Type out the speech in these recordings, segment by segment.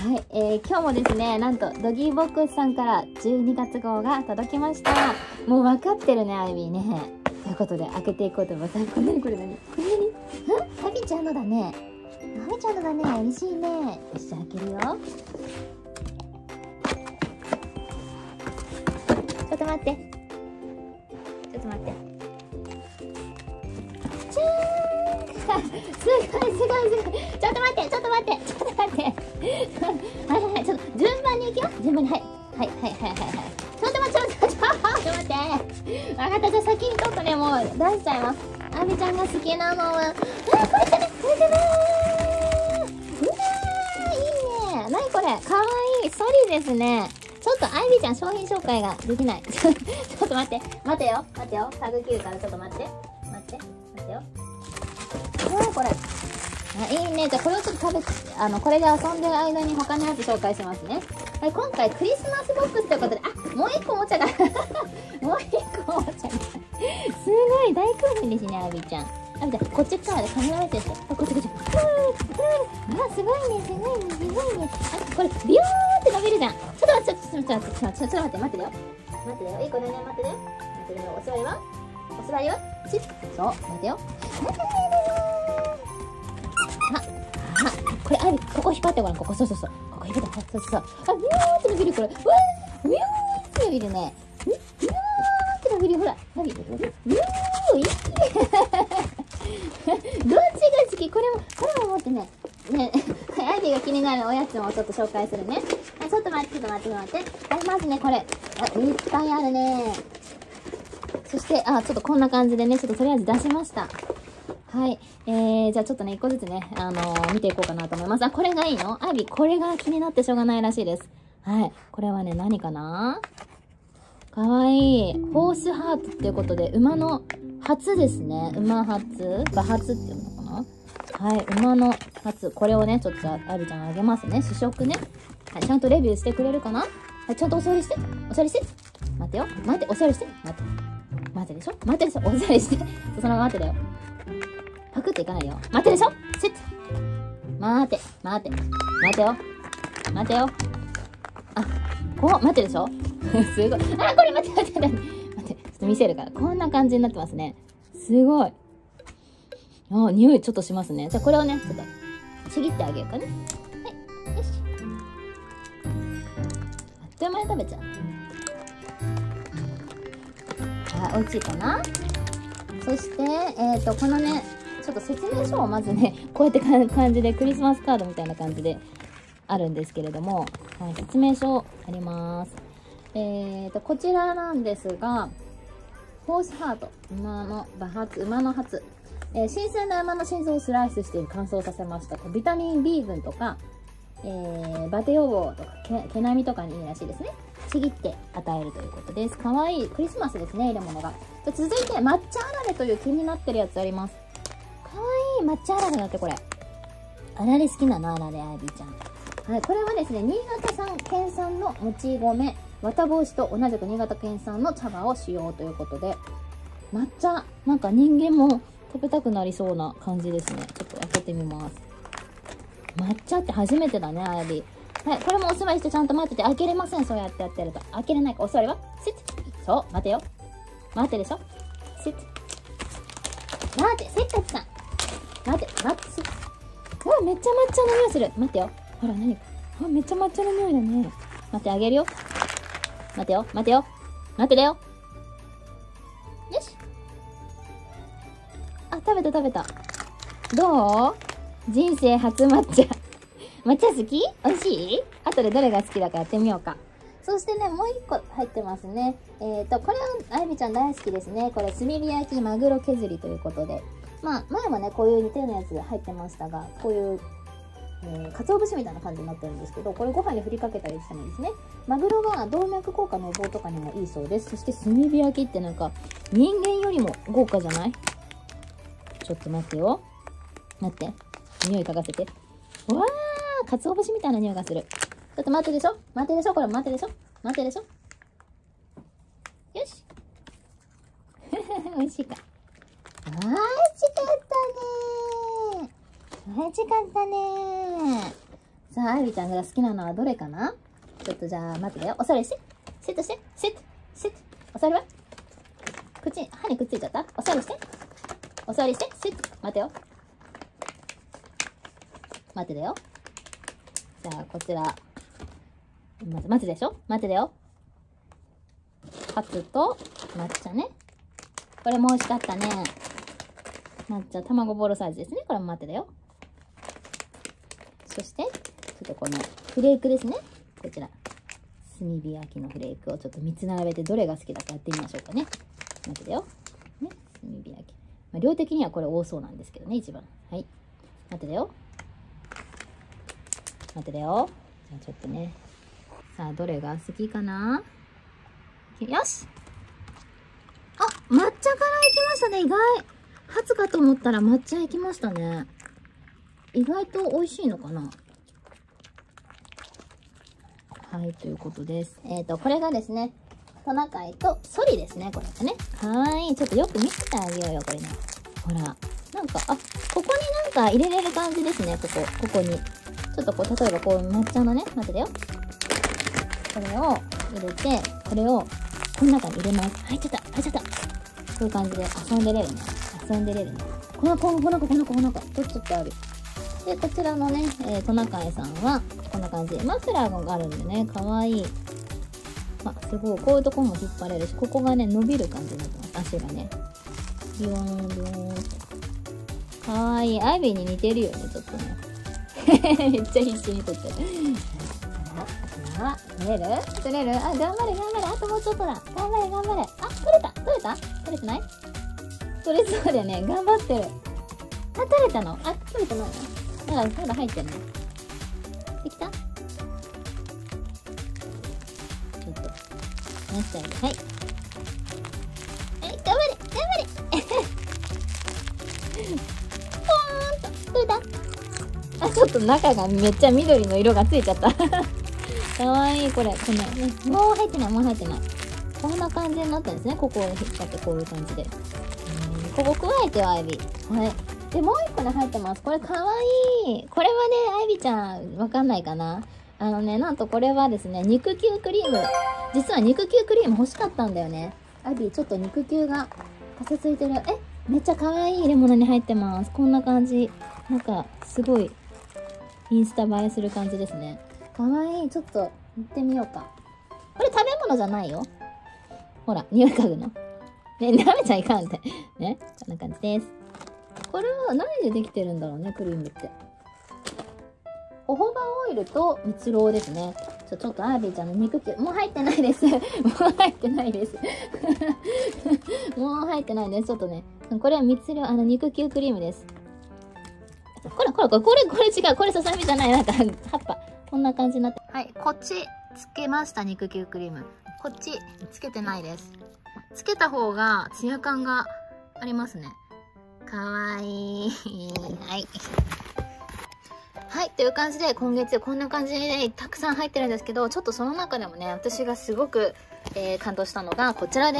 はい、今日もですね、なんとドギーボックスさんから12月号が届きました。もう分かってるね、アイビーね。ということで開けていこうと思います。これ何これ何これ何？アビちゃんのだね。アビちゃんのだね。嬉しいね。よし、開けるよ。ちょっと待って。ちょっと待って。じゃーんすごい。ちょっと待って。ちょっと待って。ちょっと順番に行くよ。順番に。はい。ちょっと待って。分かった。じゃあ先にちょっとね、もう出しちゃいます。アビちゃんが好きなのは、これじゃね。うわー、いいね。なにこれ、かわいい。ソリですね。ちょっとアイビーちゃん商品紹介ができない。ちょっと待てよ。タグ切るからちょっと待ってよ。これ。いいね。じゃあこれをちょっと食べて、これで遊んでる間に他のやつ紹介しますね。はい、今回クリスマスボックスということで、もう一個おもちゃが、すごい大興奮ですね、アビちゃん。アビちゃん、こっちからでカメラ目線して。こっち。すごいね。これ、ビヨーって伸びるじゃん。ちょっと待って、待ってるよ。いい子だね、待ってるよ。お座りはそう、待てよ。これ、アビ、ここ引っ張ってごらん、ここ、そう。ここ引っ張って、そう。ビヨーって伸びる、これ。ビヨーって伸びるね。ビヨーって伸びる、ほら。ビヨー、どっちが好き？これも持ってね。アイビーが気になるおやつもちょっと紹介するね。ちょっと待って。ありますね、これ。いっぱいあるね。そして、ちょっとこんな感じでね、ちょっととりあえず出しました。はい。じゃあちょっとね、一個ずつね、見ていこうかなと思います。これがいいの？アイビー、これが気になってしょうがないらしいです。はい。これはね、何かな？かわいい。ホースハートっていうことで、馬の初ですね。馬初馬初っていうのかな？はい。馬の初。これをね、ちょっとアイビーちゃんがあげますね。試食ね。はい。ちゃんとレビューしてくれるかな？はい。ちゃんとお座りして。待ってよ。お座りして。待ってでしょ。お座りして。そのまま待ってだよ。パクっていかないよ。待ってでしょ。セット。待てよ。待ってでしょ。すごい。これ待って。ちょっと見せるから。こんな感じになってますね。すごい。匂いちょっとしますね。じゃあこれをね、ちょっとちぎってあげようかね。はい。よし。あっという間に食べちゃう。美味しいかな。そして、このね、ちょっと説明書をまずね、こうやって感じで、クリスマスカードみたいな感じであるんですけれども、はい、説明書あります。こちらなんですが、ホースハート、馬の初。新鮮な馬の心臓をスライスして乾燥させました。ビタミン B 群とか、バテ予防とか、毛並みとかにいいらしいですね。ちぎって与えるということです。かわいい。クリスマスですね、入れ物が。続いて、抹茶あられという気になってるやつあります。かわいい。抹茶あられだって、これ。あられ好きなの？あられ、アイビーちゃん。はい、これはですね、新潟県産のもち米、綿帽子と同じく新潟県産の茶葉を使用ということで、抹茶、なんか人間も食べたくなりそうな感じですね。ちょっと開けてみます。抹茶って初めてだね、アイビー。はい、これもお座りしてちゃんと待ってて、開けれません、そうやってやってると。開けれないか、お座りはシッそう、待てよ。待ってでしょシッ待って、せっかちさん。待って、シッうわ、めっちゃ抹茶の匂いする。待ってよ。ほら、何か。めっちゃ抹茶の匂いだね。待って、あげるよ。待てよ。待ってだよ。よし。食べた。どう？人生初抹茶。抹茶好き？美味しい？後でどれが好きだかやってみようか。そしてね、もう一個入ってますね。これはあいびちゃん大好きですね。これ、炭火焼きマグロ削りということで。まあ、前もね、こういう似たようなやつ入ってましたが、こういう、鰹節みたいな感じになってるんですけど、これご飯に振りかけたりしてもいいですね。マグロは動脈硬化の予防とかにもいいそうです。そして炭火焼きってなんか、人間よりも豪華じゃない？ちょっと待ってよ。待って。匂い嗅がせて。わー、鰹節みたいな匂いがする。ちょっと待ってでしょ？これ待ってでしょ？よし。美味しいか。美味しかったね。 さあ、アイビーちゃんが好きなのはどれかな？ちょっとじゃあ、待ってだよ。お座りして。シットして。シット。シット。お座りは？歯にくっついちゃった？お座りして。お座りして。シット。待てよ。待てだよ。じゃあ、こちら。まず、待てでしょ？待てだよ。カツと抹茶ね。これも美味しかったね。抹茶、卵ボールサイズですね。これも待てだよ。そして、ちょっとこのフレークですね。こちら。炭火焼きのフレークをちょっと3つ並べてどれが好きだかやってみましょうかね。待てだよ。ね。炭火焼き。まあ、量的にはこれ多そうなんですけどね、一番。はい。待てだよ。待てだよ。じゃあちょっとね。さあ、どれが好きかな？よし！あ、抹茶からいきましたね、意外。初かと思ったら抹茶いきましたね。意外と美味しいのかな？はい、ということです。これがですね、トナカイとソリですね、これがね。はーい。ちょっとよく見せてあげようよ、これね。ほら。なんか、あ、ここになんか入れれる感じですね、ここに。ちょっとこう、例えばこう、抹茶のね、待てだよ。これを入れて、これを、この中に入れます。入っちゃった。こういう感じで遊んでれるね。この子、取っちゃってある。で、こちらのね、トナカイさんは、こんな感じで、マフラーがあるんでね、かわいい。あ、すごい。こういうところも引っ張れるし、ここがね、伸びる感じになってます。足がね。ビヨーン、ビヨーン。かわいい。アイビーに似てるよね、ちょっとね。めっちゃ必死に撮ってる。あ、取れる？あ、頑張れ。あともうちょっとだ。頑張れ。あ、取れた？取れてない？取れそうだよね。頑張ってる。あ、取れたの？あ、取れてないの？だから、まだ入ってんの？できた？ちょっと、直してあげる。はい。頑張れポーンと、取れた？あ、ちょっと中がめっちゃ緑の色がついちゃった。かわいい、これ。このね、もう入ってない。こんな感じになったんですね。ここを引っ張ってこういう感じで。ここ加えてよ、アイビー。はい。で、もう一個ね、入ってます。これかわいい。これはね、アイビーちゃん、わかんないかな？なんとこれはですね、肉球クリーム。実は肉球クリーム欲しかったんだよね。アイビー、ちょっと肉球がかさついてる。めっちゃかわいい入れ物に入ってます。こんな感じ。なんか、すごい、インスタ映えする感じですね。かわいい。ちょっと、行ってみようか。これ食べ物じゃないよ。ほら、匂い嗅ぐの。ね、舐めちゃいかんって。ね。こんな感じです。これは何でできてるんだろうね、クリームって。ホホバオイルと蜜蝋ですね。ちょっとアービーちゃんの肉球、もう入ってないです。もう入ってないです。ちょっとね。これは蜜蝋、肉球クリームです。これ違う。これささみじゃない。なんか、葉っぱ。こんな感じになって。はい、こっち、つけました、肉球クリーム。こっち、つけてないです。つけた方が、ツヤ感がありますね。かわいい。はい。はい、という感じで、今月こんな感じでたくさん入ってるんですけど、ちょっとその中でもね、私がすごく、感動したのがこちらです。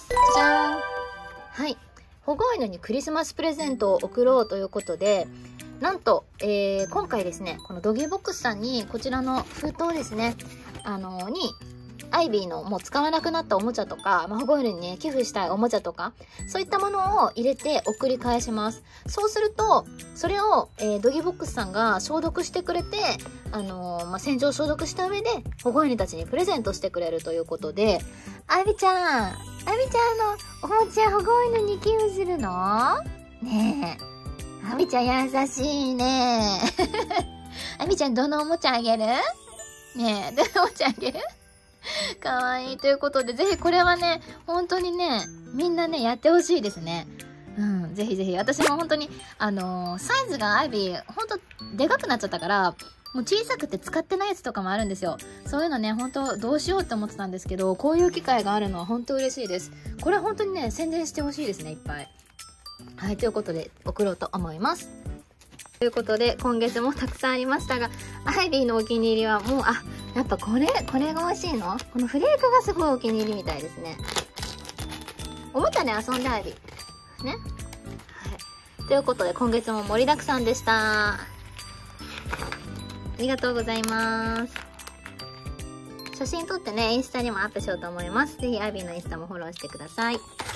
じゃじゃーん。はい。保護犬にクリスマスプレゼントを贈ろうということで、なんと、今回ですね、このドギーボックスさんに、こちらの封筒ですね、アイビーのもう使わなくなったおもちゃとか、保護犬にね、寄付したいおもちゃとか、そういったものを入れて送り返します。そうすると、それを、ドギーボックスさんが消毒してくれて、洗浄消毒した上で、保護犬たちにプレゼントしてくれるということで、アイビちゃんのおもちゃ保護犬に寄付するの？ねえ。アミちゃん優しいね。アミちゃんどのおもちゃあげる？ねえ、どのおもちゃあげる？かわいい。ということで、ぜひこれはね、本当にね、みんなね、やってほしいですね。ぜひぜひ。私も本当に、サイズがアイビー、本当でかくなっちゃったから、もう小さくて使ってないやつとかもあるんですよ。そういうのね、本当どうしようって思ってたんですけど、こういう機会があるのは本当嬉しいです。これは本当にね、宣伝してほしいですね、いっぱい。はい、ということで、送ろうと思います。ということで、今月もたくさんありましたが、アイビーのお気に入りはもう、やっぱこれが美味しいの？このフレークがすごいお気に入りみたいですね。おもちゃで遊んでアイビー。ね。はい。ということで、今月も盛りだくさんでした。とりがとうございます。写真撮ってね、インスタにもアップしようと思います。ぜひアイビーのインスタもフォローしてください。